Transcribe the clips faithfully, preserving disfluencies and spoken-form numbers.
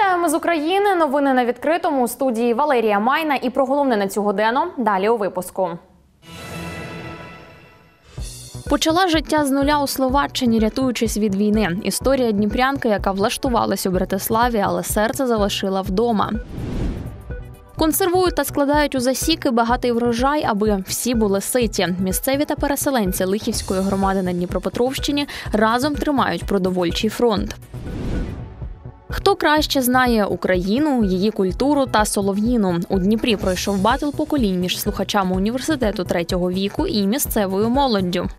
Вітаємо з України. Новини на відкритому. У студії Валерія Майна. І про головне на цю годину далі у випуску. Почала життя з нуля у Словаччині, рятуючись від війни. Історія дніпрянки, яка влаштувалась у Братиславі, але серце залишила вдома. Консервують та складають у засіки багатий врожай, аби всі були ситі. Місцеві та переселенці Лихівської громади на Дніпропетровщині разом тримають продовольчий фронт. Хто краще знає Україну, її культуру та солов'їну? У Дніпрі пройшов батл поколінь між слухачами університету третього віку і місцевою молоддю.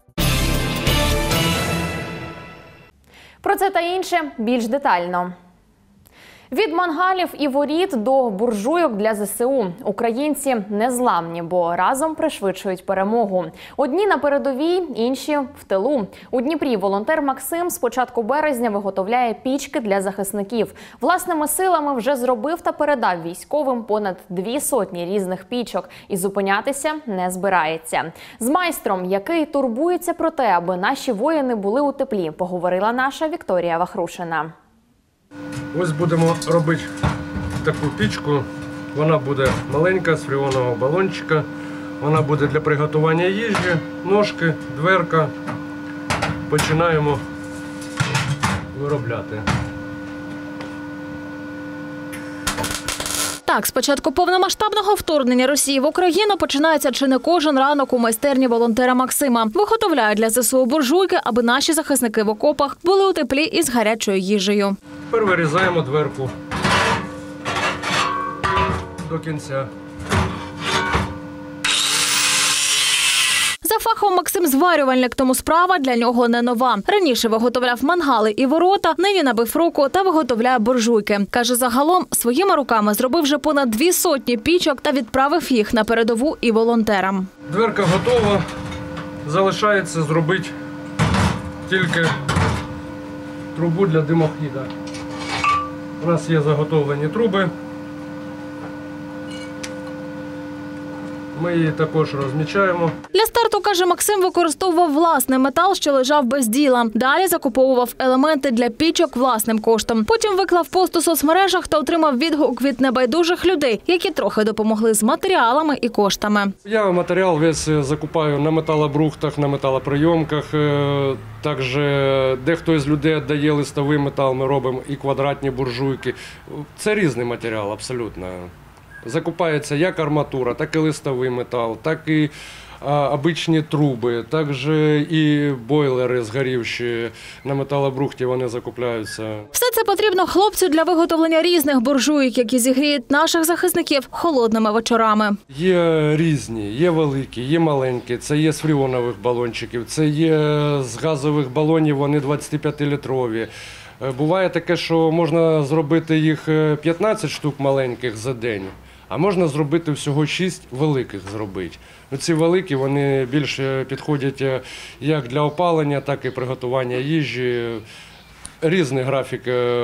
Про це та інше більш детально. Від мангалів і воріт до буржуйок для зе се у. Українці незламні, бо разом пришвидшують перемогу. Одні на передовій, інші в тилу. У Дніпрі волонтер Максим з початку березня виготовляє пічки для захисників. Власними силами вже зробив та передав військовим понад дві сотні різних пічок. І зупинятися не збирається. З майстром, який турбується про те, аби наші воїни були у теплі, поговорила наша Вікторія Вахрушина. Ось будемо робити таку пічку. Вона буде маленька, з фріонового балончика. Вона буде для приготування їжі, ножки, дверка. Починаємо виробляти. Так, з початку повномасштабного вторгнення Росії в Україну починається чи не кожен ранок у майстерні волонтера Максима. Виготовляють для зе се у буржуйки, аби наші захисники в окопах були у теплі і з гарячою їжею. Тепер вирізаємо дверку до кінця. За фахом Максим зварювальник, тому справа для нього не нова. Раніше виготовляв мангали і ворота, нині набив руку та виготовляє буржуйки. Каже, загалом своїми руками зробив вже понад дві сотні пічок та відправив їх на передову і волонтерам. Дверка готова. Залишається зробити тільки трубу для димохода. У нас є заготовлені труби. Ми її також розмічаємо. Для старту, каже, Максим використовував власний метал, що лежав без діла. Далі закуповував елементи для пічок власним коштом. Потім виклав пост у соцмережах та отримав відгук від небайдужих людей, які трохи допомогли з матеріалами і коштами. Я матеріал весь закупаю на металобрухтах, на металоприйомках. Також дехто із людей віддає листовий метал, ми робимо і квадратні буржуйки. Це різний матеріал абсолютно. Закупається як арматура, так і листовий метал, так і а, обичні труби, також і бойлери згорівші на металобрухті вони закупляються. Все це потрібно хлопцю для виготовлення різних буржуйок, які зігріють наших захисників холодними вечорами. Є різні, є великі, є маленькі, це є з фріонових балончиків, це є з газових балонів, вони двадцятип'ятилітрові. Буває таке, що можна зробити їх п'ятнадцять штук маленьких за день, а можна зробити всього шість великих зробити. Ці великі, вони більше підходять як для опалення, так і приготування їжі. Різний графік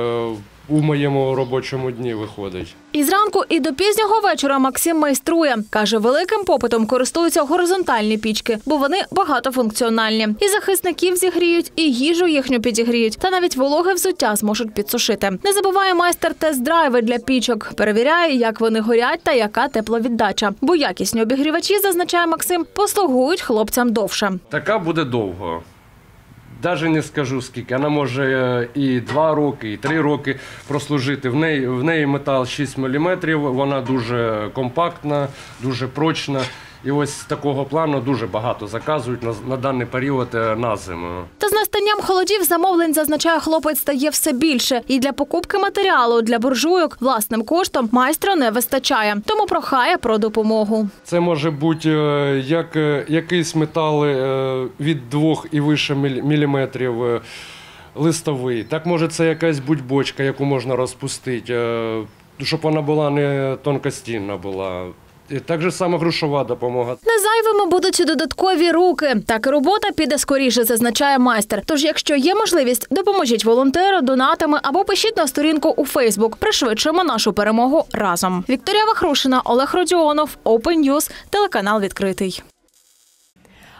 у моєму робочому дні виходить. І зранку, і до пізнього вечора Максим майструє. Каже, великим попитом користуються горизонтальні пічки, бо вони багатофункціональні. І захисників зігріють, і їжу їхню підігріють, та навіть вологе взуття зможуть підсушити. Не забуває майстер тест-драйви для пічок. Перевіряє, як вони горять та яка тепловіддача. Бо якісні обігрівачі, зазначає Максим, послугують хлопцям довше. Така буде довго. Навіть не скажу скільки, вона може і два роки, і три роки прослужити. В неї, в неї метал шість міліметрів, вона дуже компактна, дуже прочна. І ось з такого плану дуже багато заказують на, на даний період на зиму. Та з настанням холодів замовлень, зазначає хлопець, стає все більше. І для покупки матеріалу для буржуйок власним коштом майстра не вистачає. Тому прохає про допомогу. Це може бути як якийсь метал від двох і вище міліметрів листовий. Так може це якась бочка, яку можна розпустити, щоб вона була не тонкостінна була. І так же саме грошова допомога. Не зайвими будуть і додаткові руки. Так і робота піде скоріше, зазначає майстер. Тож, якщо є можливість, допоможіть волонтеру, донатами або пишіть на сторінку у Фейсбук. Пришвидшимо нашу перемогу разом. Вікторія Вахрушина, Олег Родіонов, Open News, телеканал «Відкритий».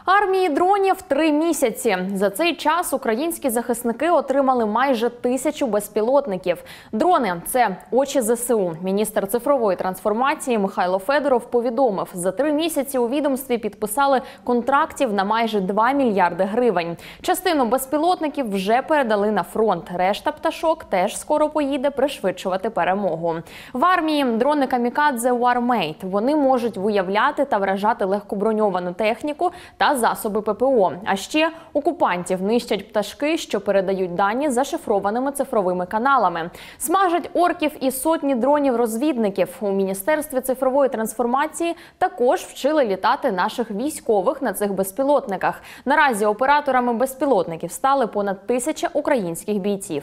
Армії дронів три місяці. За цей час українські захисники отримали майже тисячу безпілотників. Дрони – це очі зе се у. Міністр цифрової трансформації Михайло Федоров повідомив, за три місяці у відомстві підписали контрактів на майже два мільярди гривень. Частину безпілотників вже передали на фронт. Решта пташок теж скоро поїде пришвидшувати перемогу. В армії дрони камікадзе Warmate. Вони можуть виявляти та вражати легкоброньовану техніку та засоби пе пе о. А ще окупантів нищать пташки, що передають дані зашифрованими цифровими каналами. Смажать орків і сотні дронів-розвідників. У Міністерстві цифрової трансформації також вчили літати наших військових на цих безпілотниках. Наразі операторами безпілотників стали понад тисяча українських бійців.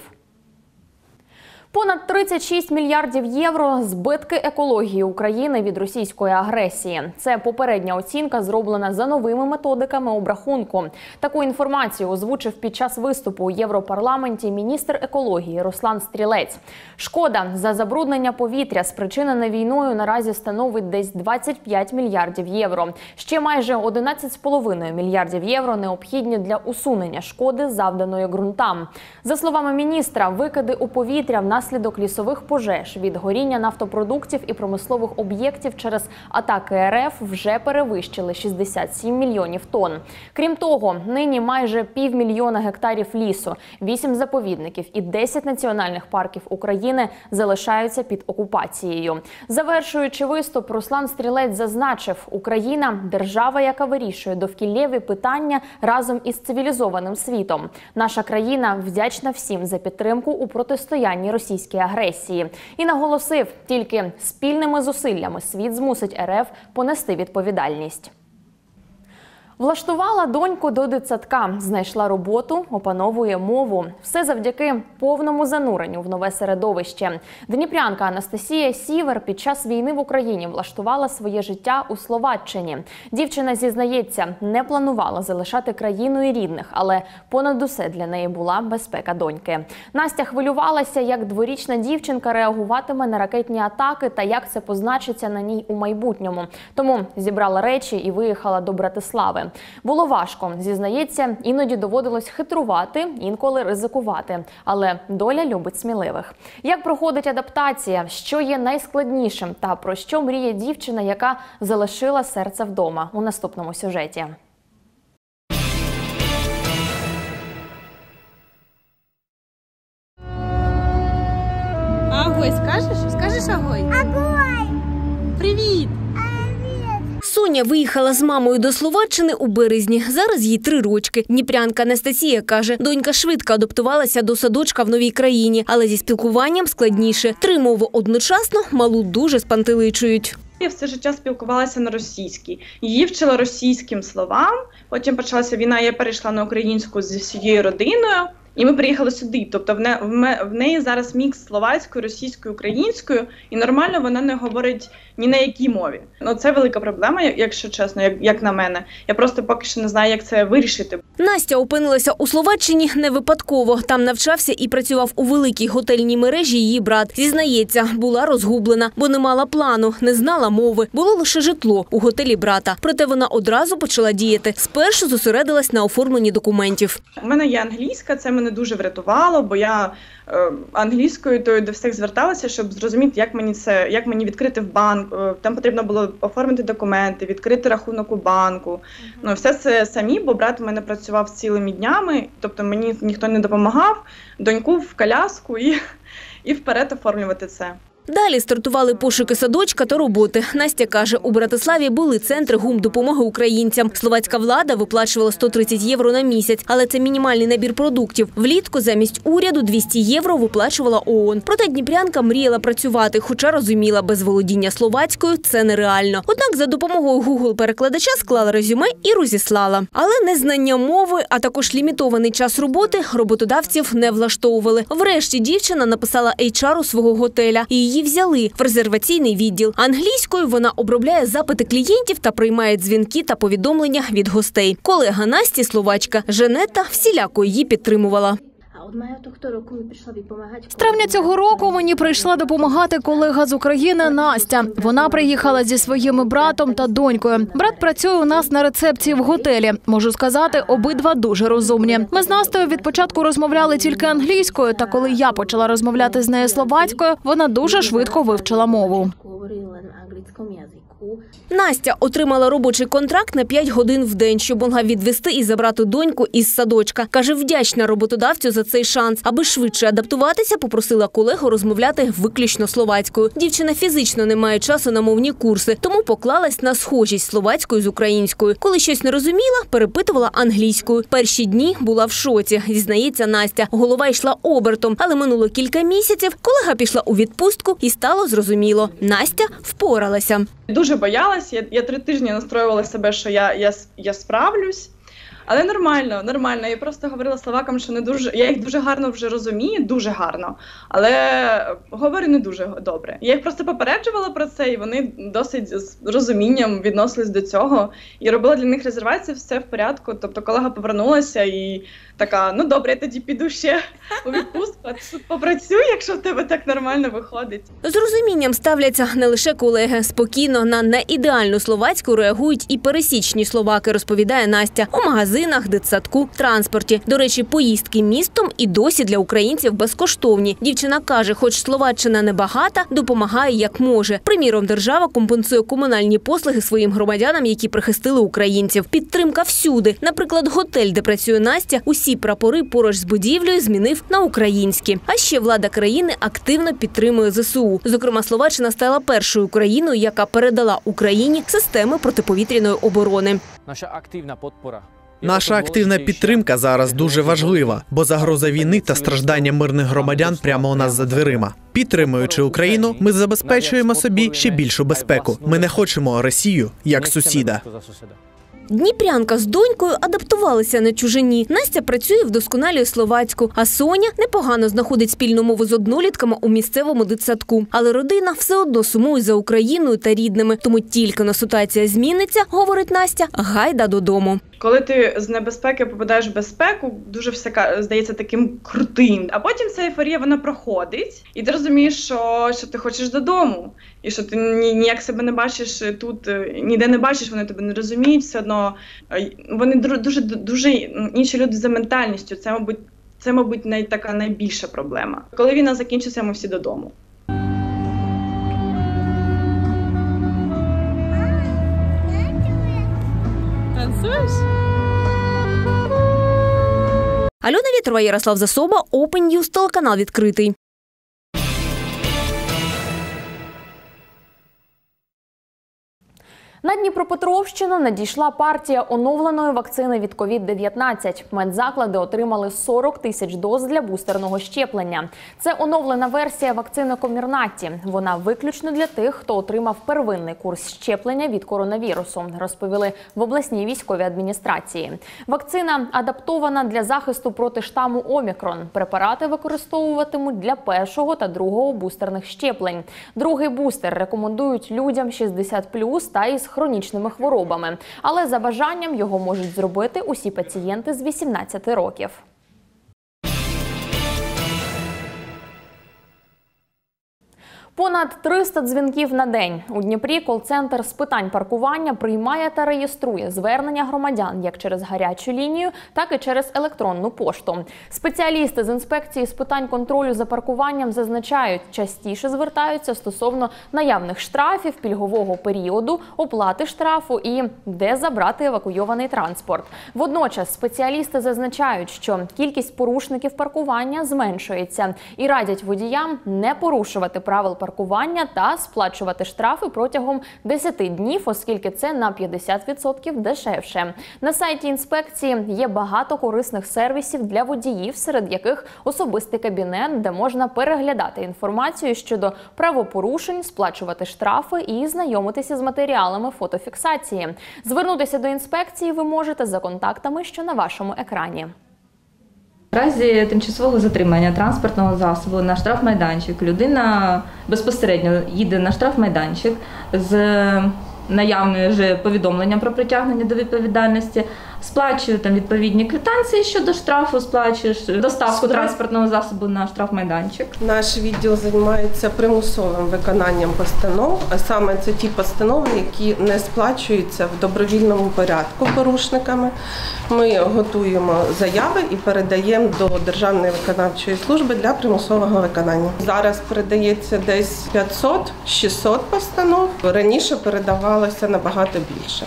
Понад тридцять шість мільярдів євро – збитки екології України від російської агресії. Це попередня оцінка, зроблена за новими методиками обрахунку. Таку інформацію озвучив під час виступу у Європарламенті міністр екології Руслан Стрілець. Шкода за забруднення повітря, спричинене війною, наразі становить десь двадцять п'ять мільярдів євро. Ще майже одинадцять з половиною мільярдів євро необхідні для усунення шкоди, завданої ґрунтам. За словами міністра, викиди у повітря внаслідок Внаслідок лісових пожеж, від горіння нафтопродуктів і промислових об'єктів через атаки ер еф вже перевищили шістдесят сім мільйонів тонн. Крім того, нині майже півмільйона гектарів лісу, вісім заповідників і десять національних парків України залишаються під окупацією. Завершуючи виступ, Руслан Стрілець зазначив, Україна – держава, яка вирішує довкіллєві питання разом із цивілізованим світом. Наша країна вдячна всім за підтримку у протистоянні Російській агресії. І наголосив, тільки спільними зусиллями світ змусить ер еф понести відповідальність. Влаштувала доньку до дитсадка, знайшла роботу, опановує мову. Все завдяки повному зануренню в нове середовище. Дніпрянка Анастасія Сівер під час війни в Україні влаштувала своє життя у Словаччині. Дівчина зізнається, не планувала залишати країну і рідних, але понад усе для неї була безпека доньки. Настя хвилювалася, як дворічна дівчинка реагуватиме на ракетні атаки та як це позначиться на ній у майбутньому. Тому зібрала речі і виїхала до Братислави. Було важко, зізнається, іноді доводилось хитрувати, інколи ризикувати. Але доля любить сміливих. Як проходить адаптація, що є найскладнішим та про що мріє дівчина, яка залишила серце вдома, у наступному сюжеті. Агой скажеш? Скажеш агой? Агой! Привіт! Соня виїхала з мамою до Словаччини у березні. Зараз їй три рочки. Дніпрянка Анастасія каже, донька швидко адаптувалася до садочка в новій країні, але зі спілкуванням складніше. Три мови одночасно малу дуже спантеличують. Я все життя спілкувалася на російській. Її вчила російським словам, потім почалася війна, я перейшла на українську зі всією родиною. І ми приїхали сюди, тобто в, не, в, в неї зараз мікс словацькою, російською, українською, і нормально вона не говорить ні на якій мові. Ну, це велика проблема, якщо чесно, як, як на мене. Я просто поки що не знаю, як це вирішити. Настя опинилася у Словаччині не випадково. Там навчався і працював у великій готельній мережі її брат. Зізнається, була розгублена, бо не мала плану, не знала мови. Було лише житло у готелі брата. Проте вона одразу почала діяти. Спершу зосередилась на оформленні документів. У мене є англійська, це мене дуже врятувало, бо я е, англійською то до всіх зверталася, щоб зрозуміти, як мені це, як мені відкрити в банк. Е, там потрібно було оформити документи, відкрити рахунок у банку. Mm-hmm. Ну, все це самі, бо брат у мене працював цілими днями, тобто мені ніхто не допомагав, доньку в коляску і, і вперед оформлювати це. Далі стартували пошуки садочка та роботи. Настя каже, у Братиславі були центри гумдопомоги українцям. Словацька влада виплачувала сто тридцять євро на місяць, але це мінімальний набір продуктів. Влітку замість уряду двісті євро виплачувала ООН. Проте дніпрянка мріяла працювати, хоча розуміла, без володіння словацькою це нереально. Однак за допомогою Google-перекладача склала резюме і розіслала. Але незнання мови, а також лімітований час роботи роботодавців не влаштовували. Врешті дівчина написала ейч ар у свого готеля і її взяли в резерваційний відділ. Англійською вона обробляє запити клієнтів та приймає дзвінки та повідомлення від гостей. Колега Насті, словачка Женета, всіляко її підтримувала. З травня цього року мені прийшла допомагати колега з України Настя. Вона приїхала зі своїм братом та донькою. Брат працює у нас на рецепції в готелі. Можу сказати, обидва дуже розумні. Ми з Настею від початку розмовляли тільки англійською, та коли я почала розмовляти з нею словацькою, вона дуже швидко вивчила мову. Настя отримала робочий контракт на п'ять годин в день, щоб могла відвести і забрати доньку із садочка. Каже, вдячна роботодавцю за цей шанс. Аби швидше адаптуватися, попросила колегу розмовляти виключно словацькою. Дівчина фізично не має часу на мовні курси, тому поклалась на схожість словацькою з українською. Коли щось не розуміла, перепитувала англійською. Перші дні була в шоці, зізнається Настя. Голова йшла обертом, але минуло кілька місяців, колега пішла у відпустку і стало зрозуміло. Настя впоралася. Дуже боялась, я, я три тижні настроювала себе, що я, я, я справлюсь. Але нормально, нормально. Я просто говорила словакам, що не дуже, я їх дуже гарно вже розумію, дуже гарно, але говорю не дуже добре. Я їх просто попереджувала про це, і вони досить з розумінням відносились до цього. І робила для них резервацію, все в порядку. Тобто колега повернулася і така, ну добре, я тоді піду ще у відпустку, а ти тут попрацюй, якщо в тебе так нормально виходить. З розумінням ставляться не лише колеги. Спокійно на неідеальну словацьку реагують і пересічні словаки, розповідає Настя. У магазинах, дитсадку, транспорті. До речі, поїздки містом і досі для українців безкоштовні. Дівчина каже, хоч Словаччина небагата, допомагає як може. Приміром, держава компенсує комунальні послуги своїм громадянам, які прихистили українців. Підтримка всюди. Наприклад, готель, де працює Настя, усі прапори поруч з будівлею змінив на українські. А ще влада країни активно підтримує зе се у. Зокрема, Словаччина стала першою країною, яка передала Україні системи протиповітряної оборони. Наша активна підтримка. Наша активна підтримка зараз дуже важлива, бо загроза війни та страждання мирних громадян прямо у нас за дверима. Підтримуючи Україну, ми забезпечуємо собі ще більшу безпеку. Ми не хочемо Росію як сусіда. Дніпрянка з донькою адаптувалися на чужині. Настя працює, вдосконалює словацьку, а Соня непогано знаходить спільну мову з однолітками у місцевому дитсадку. Але родина все одно сумує за Україною та рідними. Тому тільки на ситуація зміниться, говорить Настя, гайда додому. Коли ти з небезпеки попадаєш в безпеку, дуже все здається таким крутим. А потім ця ейфорія, вона проходить, і ти розумієш, що, що ти хочеш додому. І що ти ніяк себе не бачиш тут, ніде не бачиш, вони тебе не розуміють, все одно. Вони дуже, дуже інші люди за ментальністю. Це, мабуть, це, мабуть, най, така найбільша проблема. Коли війна закінчиться, ми всі додому. Альона Вєтрова, Ярослав Засоба, Open News, телеканал відкритий. На Дніпропетровщину надійшла партія оновленої вакцини від ковід дев'ятнадцять. Медзаклади отримали сорок тисяч доз для бустерного щеплення. Це оновлена версія вакцини Комірнаті. Вона виключно для тих, хто отримав первинний курс щеплення від коронавірусу, розповіли в обласній військовій адміністрації. Вакцина адаптована для захисту проти штаму Омікрон. Препарати використовуватимуть для першого та другого бустерних щеплень. Другий бустер рекомендують людям шістдесят плюс та із хронічними хворобами. Але за бажанням його можуть зробити усі пацієнти з вісімнадцяти років. Понад триста дзвінків на день. У Дніпрі кол-центр з питань паркування приймає та реєструє звернення громадян як через гарячу лінію, так і через електронну пошту. Спеціалісти з інспекції з питань контролю за паркуванням зазначають, частіше звертаються стосовно наявних штрафів, пільгового періоду, оплати штрафу і де забрати евакуйований транспорт. Водночас спеціалісти зазначають, що кількість порушників паркування зменшується і радять водіям не порушувати правил паркування та сплачувати штрафи протягом десяти днів, оскільки це на п'ятдесят відсотків дешевше. На сайті інспекції є багато корисних сервісів для водіїв, серед яких особистий кабінет, де можна переглядати інформацію щодо правопорушень, сплачувати штрафи і знайомитися з матеріалами фотофіксації. Звернутися до інспекції ви можете за контактами, що на вашому екрані. В разі тимчасового затримання транспортного засобу на штрафмайданчик людина безпосередньо їде на штрафмайданчик з наявне вже повідомлення про притягнення до відповідальності, сплачую там відповідні квитанції щодо штрафу, сплачуєш доставку транспортного засобу на штрафмайданчик. Наш відділ займається примусовим виконанням постанов, а саме це ті постанови, які не сплачуються в добровільному порядку порушниками. Ми готуємо заяви і передаємо до Державної виконавчої служби для примусового виконання. Зараз передається десь п'ятсот-шістсот постанов, раніше передавалося набагато більше.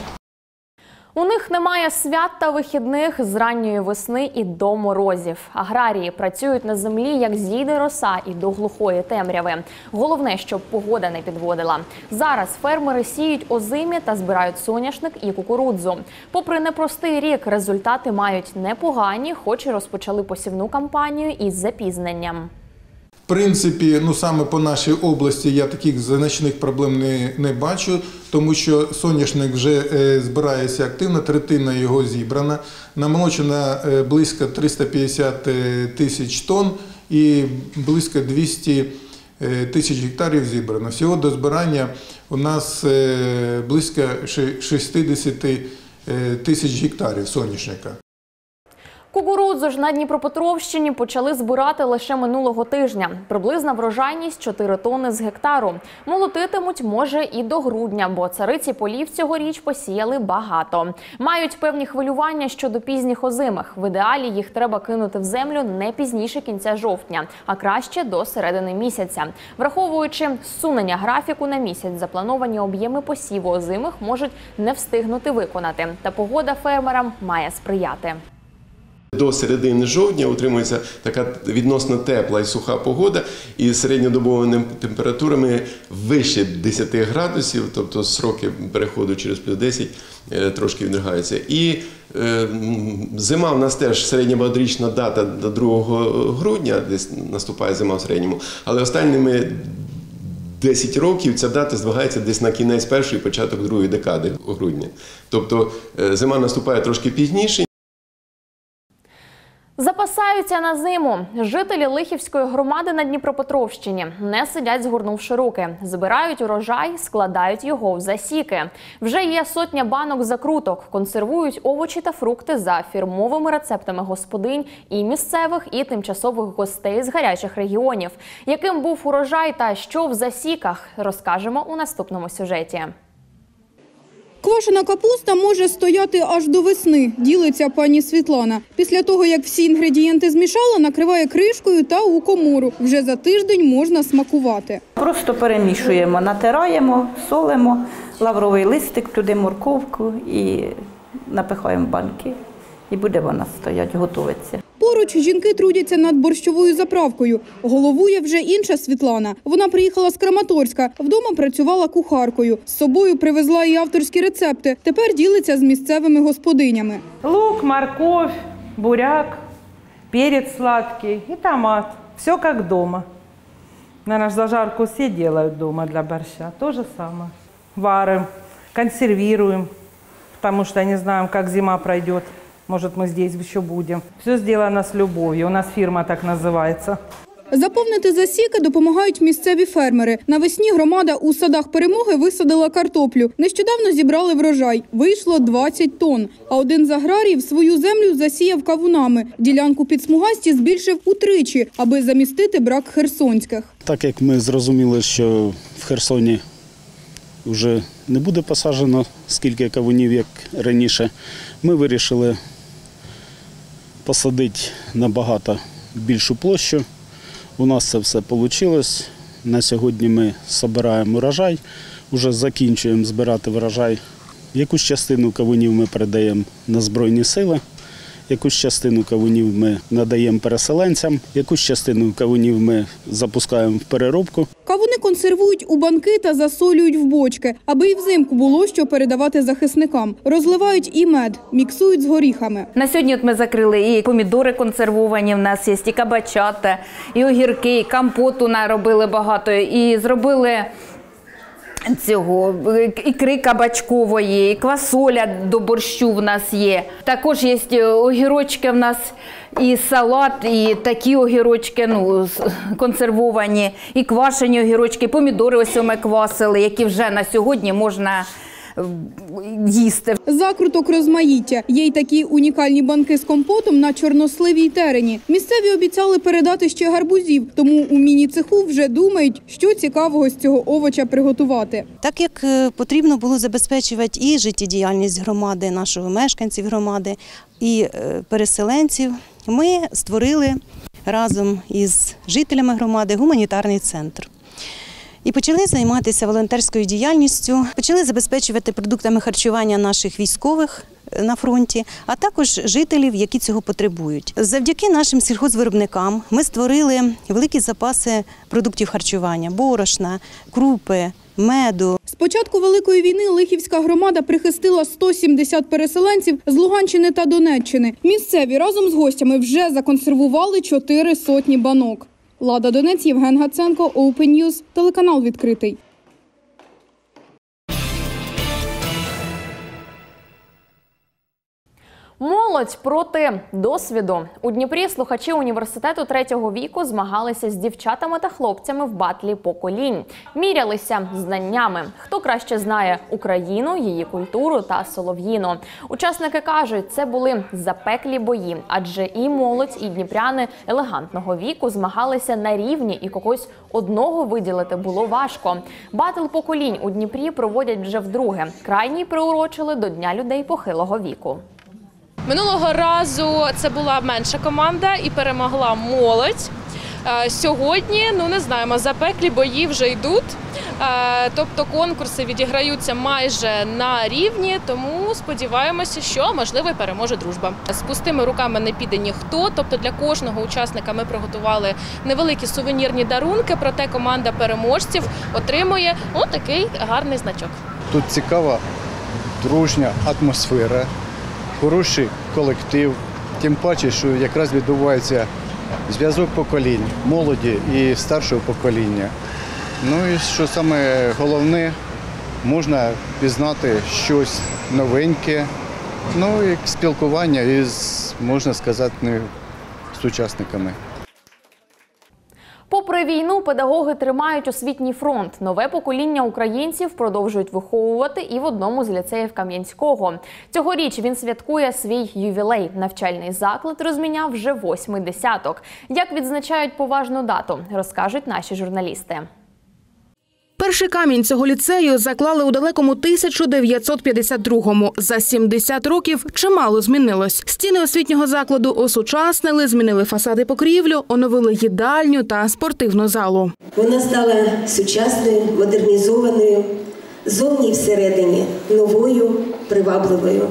У них немає свят та вихідних з ранньої весни і до морозів. Аграрії працюють на землі, як зійде роса, і до глухої темряви. Головне, щоб погода не підводила. Зараз фермери сіють озимі та збирають соняшник і кукурудзу. Попри непростий рік, результати мають непогані, хоч і розпочали посівну кампанію із запізненням. В принципі, ну саме по нашій області я таких значних проблем не, не бачу, тому що соняшник вже е, збирається активно, третина його зібрана, намолочено е, близько триста п'ятдесят тисяч тонн і близько двісті тисяч гектарів зібрано. Всього до збирання у нас е, близько шістдесят тисяч гектарів соняшника. Кукурудзу ж на Дніпропетровщині почали збирати лише минулого тижня. Приблизна врожайність – чотири тонни з гектару. Молотитимуть, може, і до грудня, бо цариці полів цьогоріч посіяли багато. Мають певні хвилювання щодо пізніх озимих. В ідеалі їх треба кинути в землю не пізніше кінця жовтня, а краще до середини місяця. Враховуючи зсунення графіку на місяць, заплановані об'єми посіву озимих можуть не встигнути виконати. Та погода фермерам має сприяти. До середини жовтня утримується така відносно тепла і суха погода, і середньодобовими температурами вище десяти градусів, тобто строки переходу через плюс десять трошки відригаються. І е, зима в нас теж середньобадрічна дата до другого грудня, десь наступає зима в середньому, але останніми десять років ця дата здвигається десь на кінець першої, початок другої декади грудня. Тобто е, зима наступає трошки пізніше. Запасаються на зиму. Жителі Лихівської громади на Дніпропетровщині не сидять, згорнувши руки. Збирають урожай, складають його в засіки. Вже є сотня банок закруток. Консервують овочі та фрукти за фірмовими рецептами господинь і місцевих, і тимчасових гостей з гарячих регіонів. Яким був урожай та що в засіках, розкажемо у наступному сюжеті. Квашена капуста може стояти аж до весни, ділиться пані Світлана. Після того, як всі інгредієнти змішала, накриває кришкою та у комору. Вже за тиждень можна смакувати. Просто перемішуємо, натираємо, солимо, лавровий листик, туди морковку і напихаємо в банки. І буде вона стоять, готуватися. Поруч жінки трудяться над борщовою заправкою. Головує вже інша Світлана. Вона приїхала з Краматорська. Вдома працювала кухаркою. З собою привезла і авторські рецепти. Тепер ділиться з місцевими господинями. Лук, морковь, буряк, перец сладкий и томат. Все как дома. Наверное, зажарку все делают дома для борща. То же самое. Варим, консервируем, потому что не знаем, как зима пройдет. Может, мы здесь еще будем. Все сделано с любовью. У нас фирма так называется. Заповнити засіки допомагають місцеві фермери. Навесні громада у садах Перемоги висадила картоплю. Нещодавно зібрали врожай. Вийшло двадцять тонн. А один з аграріїв свою землю засіяв кавунами. Ділянку під смугасті збільшив утричі, аби замістити брак херсонських. Так як ми зрозуміли, що в Херсоні вже не буде посаджено скільки кавунів, як раніше, ми вирішили посадити набагато більшу площу. У нас це все вийшло. На сьогодні ми збираємо урожай, вже закінчуємо збирати врожай. Якусь частину кавунів ми передаємо на Збройні Сили, якусь частину кавунів ми надаємо переселенцям, якусь частину кавунів ми запускаємо в переробку. Кавуни консервують у банки та засолюють в бочки, аби і взимку було що передавати захисникам. Розливають і мед, міксують з горіхами. На сьогодні от ми закрили і помідори консервовані в нас є, і кабачата, і огірки, і компоту наробили багато, і зробили цього ікри кабачкової, і квасоля до борщу в нас є. Також є огірочки в нас, і салат, і такі огірочки ну, консервовані, і квашені огірочки, помідори ось ми квасили, які вже на сьогодні можна їсти. Закруток розмаїття. Є й такі унікальні банки з компотом на чорносливій терені. Місцеві обіцяли передати ще гарбузів, тому у міні-цеху вже думають, що цікавого з цього овоча приготувати. Так як потрібно було забезпечувати і життєдіяльність громади, нашого мешканців громади, і переселенців, ми створили разом із жителями громади гуманітарний центр. І почали займатися волонтерською діяльністю, почали забезпечувати продуктами харчування наших військових на фронті, а також жителів, які цього потребують. Завдяки нашим сільхозвиробникам ми створили великі запаси продуктів харчування – борошна, крупи, меду. З початку Великої війни Лихівська громада прихистила сто сімдесят переселенців з Луганщини та Донеччини. Місцеві разом з гостями вже законсервували чотири сотні банок. Лада Донець, Євген Гаценко, Open News, телеканал «Відкритий». Молодь проти досвіду. У Дніпрі слухачі університету третього віку змагалися з дівчатами та хлопцями в батлі поколінь. Мірялися знаннями. Хто краще знає Україну, її культуру та солов'їну. Учасники кажуть, це були запеклі бої, адже і молодь, і дніпряни елегантного віку змагалися на рівні, і когось одного виділити було важко. Батл поколінь у Дніпрі проводять вже вдруге. Крайній приурочили до Дня людей похилого віку. Минулого разу це була менша команда і перемогла молодь. Сьогодні, ну не знаємо, запеклі бої вже йдуть. Тобто конкурси відіграються майже на рівні, тому сподіваємося, що, можливо, і переможе дружба. З пустими руками не піде ніхто, тобто для кожного учасника ми приготували невеликі сувенірні дарунки, проте команда переможців отримує отакий гарний значок. Тут цікава, дружня атмосфера. Хороший колектив, тим паче, що якраз відбувається зв'язок поколінь, молоді і старшого покоління. Ну і що саме головне, можна пізнати щось новеньке, ну і спілкування із, можна сказати, сучасниками. Попри війну, педагоги тримають освітній фронт. Нове покоління українців продовжують виховувати і в одному з ліцеїв Кам'янського. Цьогоріч він святкує свій ювілей. Навчальний заклад розміняв вже восьмий десяток. Як відзначають поважну дату, розкажуть наші журналісти. Перший камінь цього ліцею заклали у далекому тисяча дев'ятсот п'ятдесят другому. За сімдесят років чимало змінилось. Стіни освітнього закладу осучаснили, змінили фасади покрівлю, оновили їдальню та спортивну залу. Вона стала сучасною, модернізованою, зовні і всередині новою, привабливою.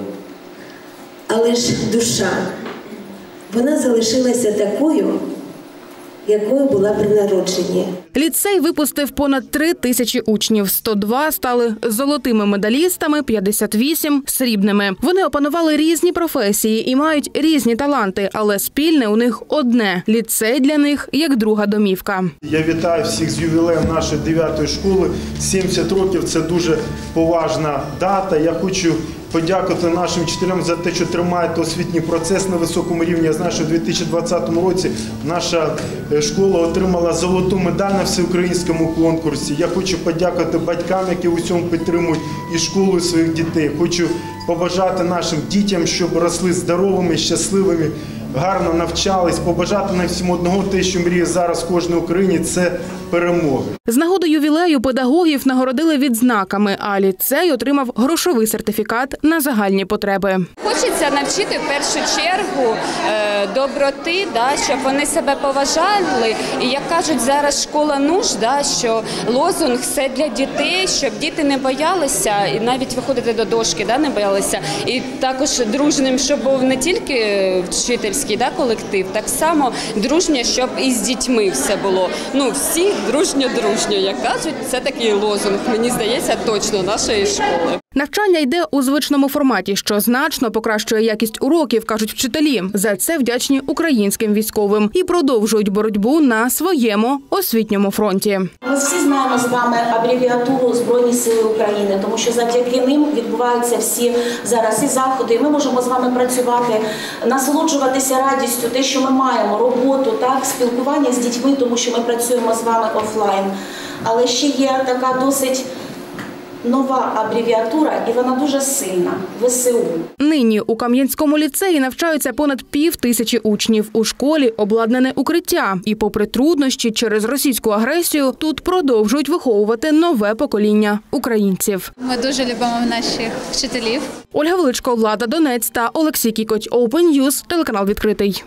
Але ж душа, вона залишилася такою, якою була при народженні. Ліцей випустив понад три тисячі учнів. сто два стали золотими медалістами, п'ятдесят вісім – срібними. Вони опанували різні професії і мають різні таланти, але спільне у них одне – ліцей для них як друга домівка. Я вітаю всіх з ювілеєм нашої дев'ятої школи. сімдесят років – це дуже поважна дата. Я хочу подякувати нашим вчителям за те, що тримають освітній процес на високому рівні. Я знаю, що у дві тисячі двадцятому році наша школа отримала золоту медаль на всеукраїнському конкурсі. Я хочу подякувати батькам, які у цьому підтримують і школу, і своїх дітей. Хочу побажати нашим дітям, щоб росли здоровими, щасливими, гарно навчались, побажати нам всім одного те, що мріє зараз кожен українець – це перемоги. З нагоди ювілею педагогів нагородили відзнаками, а ліцей отримав грошовий сертифікат на загальні потреби. Хочеться навчити в першу чергу доброти, щоб вони себе поважали. І як кажуть, зараз школа нуж, що лозунг – все для дітей, щоб діти не боялися, і навіть виходити до дошки не боялися. І також дружним, щоб був не тільки вчительський колектив, так само дружньо, щоб і з дітьми все було. Ну, всі дружньо-дружньо, як кажуть, це такий лозунг, мені здається, точно нашої школи. Навчання йде у звичному форматі, що значно покращує якість уроків, кажуть вчителі. За це вдячні українським військовим і продовжують боротьбу на своєму освітньому фронті. Ми всі знаємо з вами абревіатуру Збройні сили України, тому що завдяки ним відбуваються всі зараз і заходи. І ми можемо з вами працювати, насолоджуватися радістю, те, що ми маємо, роботу, так, спілкування з дітьми, тому що ми працюємо з вами офлайн. Але ще є така досить нова абревіатура, і вона дуже сильна – В С У. Нині у Кам'янському ліцеї навчаються понад пів тисячі учнів. У школі обладнане укриття. І попри труднощі через російську агресію, тут продовжують виховувати нове покоління українців. Ми дуже любимо наших вчителів. Ольга Величко, Влада Донець та Олексій Кікоть. Open News, телеканал «Відкритий».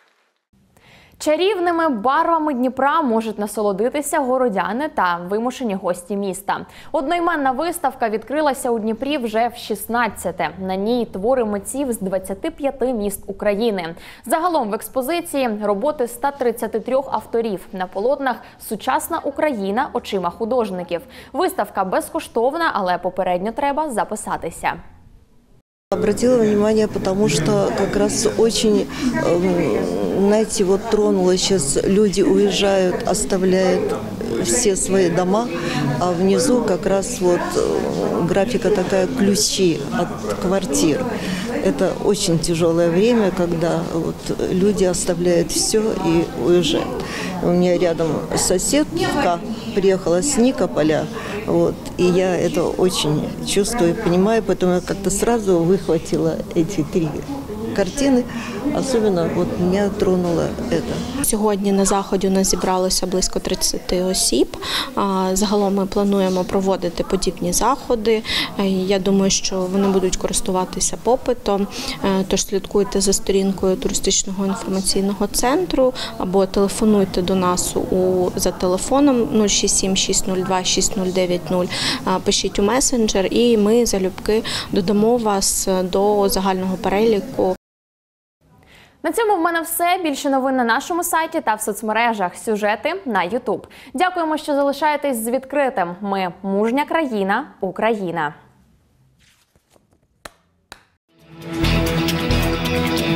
Чарівними барвами Дніпра можуть насолодитися городяни та вимушені гості міста. Одноіменна виставка відкрилася у Дніпрі вже в шістнадцяте. На ній твори митців з двадцяти п'яти міст України. Загалом в експозиції роботи ста тридцяти трьох авторів. На полотнах «Сучасна Україна очима художників». Виставка безкоштовна, але попередньо треба записатися. Обратила внимание, потому что как раз очень, знаете, вот тронуло сейчас, люди уезжают, оставляют все свои дома, а внизу как раз вот графика такая, ключи от квартир. Это очень тяжелое время, когда вот люди оставляют все и уезжают. У меня рядом соседка приехала с Никополя, вот, и я это очень чувствую, понимаю, поэтому я как-то сразу выхватила эти три картини. Особливо от мене тронуло це. Сьогодні на заході у нас зібралося близько тридцяти осіб. Загалом ми плануємо проводити подібні заходи. Я думаю, що вони будуть користуватися попитом. Тож слідкуйте за сторінкою туристичного інформаційного центру або телефонуйте до нас у, за телефоном нуль шість сім шість нуль два шість нуль дев'ять нуль. Пишіть у месенджер і ми залюбки додамо вас до загального переліку. На цьому в мене все. Більше новин на нашому сайті та в соцмережах. Сюжети на ютуб. Дякуємо, що залишаєтесь з відкритим. Ми – мужня країна, Україна.